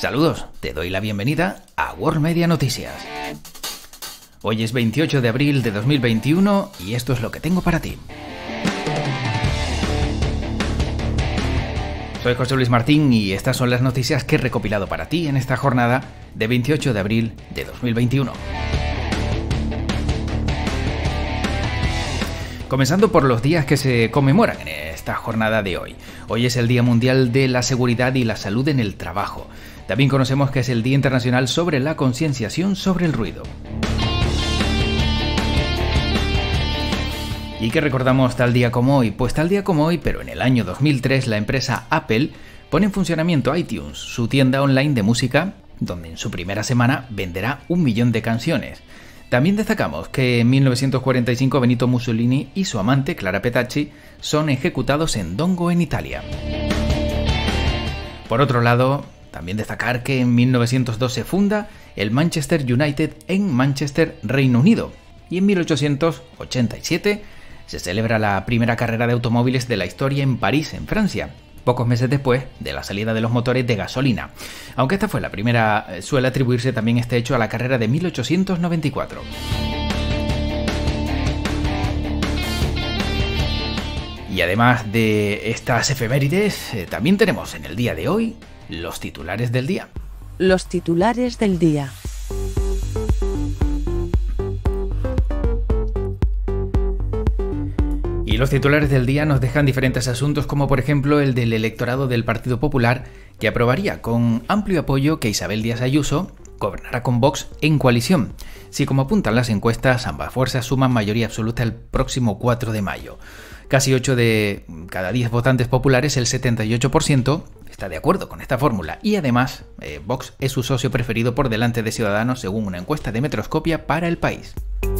Saludos, te doy la bienvenida a World Media Noticias. Hoy es 28 de abril de 2021 y esto es lo que tengo para ti. Soy José Luis Martín y estas son las noticias que he recopilado para ti en esta jornada de 28 de abril de 2021. Comenzando por los días que se conmemoran en esta jornada de hoy. Hoy es el Día Mundial de la Seguridad y la Salud en el Trabajo. También conocemos que es el Día Internacional sobre la Concienciación sobre el Ruido. ¿Y qué recordamos tal día como hoy? Pues tal día como hoy, pero en el año 2003, la empresa Apple pone en funcionamiento iTunes, su tienda online de música, donde en su primera semana venderá 1 millón de canciones. También destacamos que en 1945 Benito Mussolini y su amante, Clara Petacci, son ejecutados en Dongo, en Italia. Por otro lado, también destacar que en 1902 se funda el Manchester United en Manchester, Reino Unido, y en 1887 se celebra la primera carrera de automóviles de la historia en París, en Francia, pocos meses después de la salida de los motores de gasolina. Aunque esta fue la primera, suele atribuirse también este hecho a la carrera de 1894. Y además de estas efemérides, también tenemos en el día de hoy los titulares del día. Los titulares del día. Y los titulares del día nos dejan diferentes asuntos, como por ejemplo el del electorado del Partido Popular, que aprobaría con amplio apoyo que Isabel Díaz Ayuso gobernara con Vox en coalición. Si, como apuntan las encuestas, ambas fuerzas suman mayoría absoluta el próximo 4 de mayo. Casi 8 de cada 10 votantes populares, el 78%, está de acuerdo con esta fórmula. Y además, Vox es su socio preferido por delante de Ciudadanos, según una encuesta de Metroscopia para El País.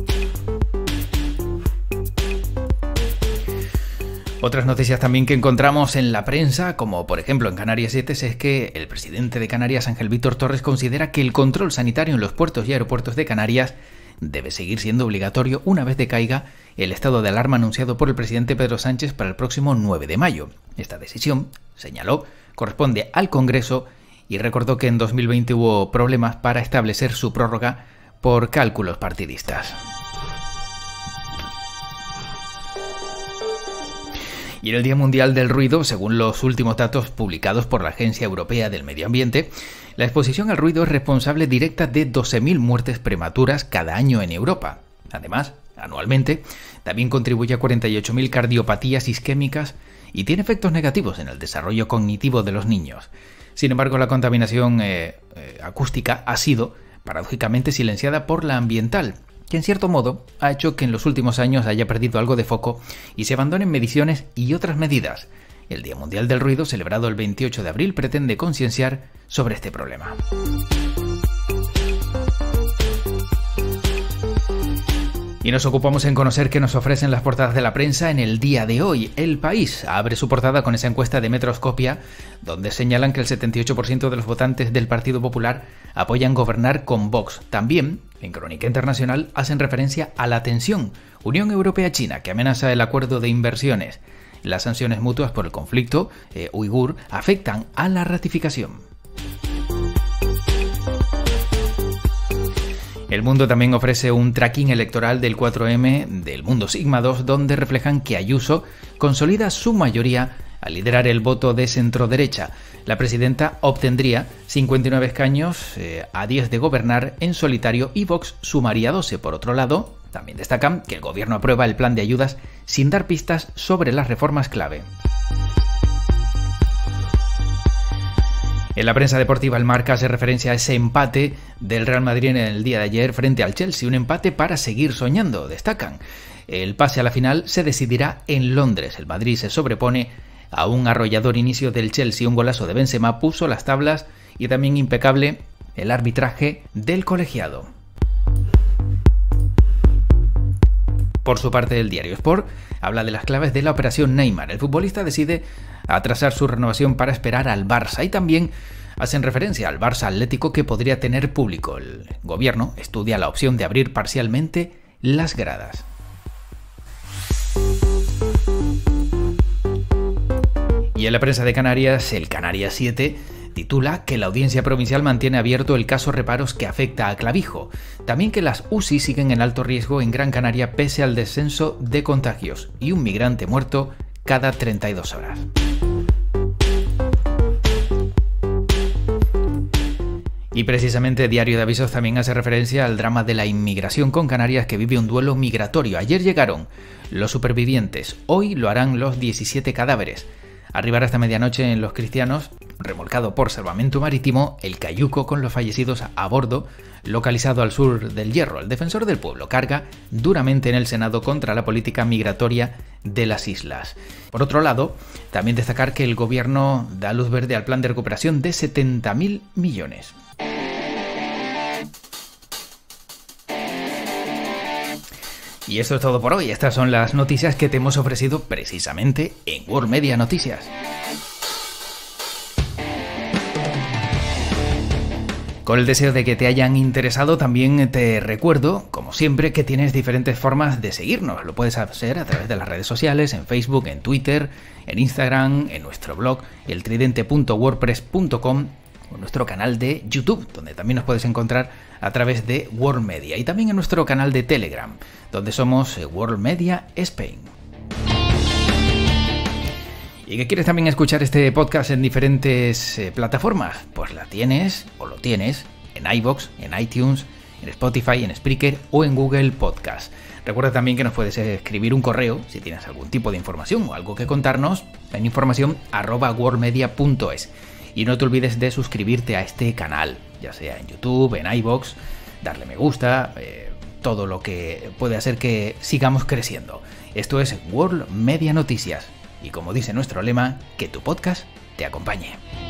Otras noticias también que encontramos en la prensa, como por ejemplo en Canarias 7, es que el presidente de Canarias, Ángel Víctor Torres, considera que el control sanitario en los puertos y aeropuertos de Canarias debe seguir siendo obligatorio una vez decaiga el estado de alarma anunciado por el presidente Pedro Sánchez para el próximo 9 de mayo. Esta decisión, señaló, corresponde al Congreso y recordó que en 2020 hubo problemas para establecer su prórroga por cálculos partidistas. Y en el Día Mundial del Ruido, según los últimos datos publicados por la Agencia Europea del Medio Ambiente, la exposición al ruido es responsable directa de 12.000 muertes prematuras cada año en Europa. Además, anualmente, también contribuye a 48.000 cardiopatías isquémicas y tiene efectos negativos en el desarrollo cognitivo de los niños. Sin embargo, la contaminación acústica ha sido, paradójicamente, silenciada por la ambiental, que en cierto modo ha hecho que en los últimos años haya perdido algo de foco y se abandonen mediciones y otras medidas. El Día Mundial del Ruido, celebrado el 28 de abril, pretende concienciar sobre este problema. Y nos ocupamos en conocer qué nos ofrecen las portadas de la prensa en el día de hoy. El País abre su portada con esa encuesta de Metroscopia, donde señalan que el 78% de los votantes del Partido Popular apoyan gobernar con Vox. También, en Crónica Internacional, hacen referencia a la tensión Unión Europea-China, que amenaza el acuerdo de inversiones. Las sanciones mutuas por el conflicto uigur afectan a la ratificación. El Mundo también ofrece un tracking electoral del 4M del Mundo Sigma 2, donde reflejan que Ayuso consolida su mayoría al liderar el voto de centro-derecha. La presidenta obtendría 59 escaños a 10 de gobernar en solitario y Vox sumaría 12. Por otro lado, también destacan que el gobierno aprueba el plan de ayudas sin dar pistas sobre las reformas clave. En la prensa deportiva, el Marca hace referencia a ese empate del Real Madrid en el día de ayer frente al Chelsea, un empate para seguir soñando, destacan. El pase a la final se decidirá en Londres. El Madrid se sobrepone a un arrollador inicio del Chelsea, un golazo de Benzema puso las tablas y también impecable el arbitraje del colegiado. Por su parte, el diario Sport habla de las claves de la operación Neymar. El futbolista decide atrasar su renovación para esperar al Barça y también hacen referencia al Barça Atlético, que podría tener público. El gobierno estudia la opción de abrir parcialmente las gradas. Y en la prensa de Canarias, el Canarias 7 titula que la Audiencia Provincial mantiene abierto el caso Reparos que afecta a Clavijo. También que las UCI siguen en alto riesgo en Gran Canaria pese al descenso de contagios y un migrante muerto cada 32 horas. Y precisamente Diario de Avisos también hace referencia al drama de la inmigración con Canarias que vive un duelo migratorio. Ayer llegaron los supervivientes, hoy lo harán los 17 cadáveres. Arribará esta medianoche en Los Cristianos, remolcado por Salvamento Marítimo, el cayuco con los fallecidos a bordo, localizado al sur del Hierro. El defensor del pueblo carga duramente en el Senado contra la política migratoria de las islas. Por otro lado, también destacar que el gobierno da luz verde al plan de recuperación de 70.000 millones. Y esto es todo por hoy. Estas son las noticias que te hemos ofrecido precisamente en World Media Noticias. Con el deseo de que te hayan interesado, también te recuerdo, como siempre, que tienes diferentes formas de seguirnos. Lo puedes hacer a través de las redes sociales, en Facebook, en Twitter, en Instagram, en nuestro blog, eltridente.wordpress.com, o nuestro canal de YouTube, donde también nos puedes encontrar a través de World Media, y también en nuestro canal de Telegram, donde somos World Media Spain. ¿Y que quieres también escuchar este podcast en diferentes plataformas? Pues la tienes, o lo tienes, en iVoox, en iTunes, en Spotify, en Spreaker o en Google Podcast. Recuerda también que nos puedes escribir un correo si tienes algún tipo de información o algo que contarnos en información@worldmedia.es. Y no te olvides de suscribirte a este canal, ya sea en YouTube, en iVoox, darle me gusta, todo lo que puede hacer que sigamos creciendo. Esto es World Media Noticias. Y como dice nuestro lema, que tu podcast te acompañe.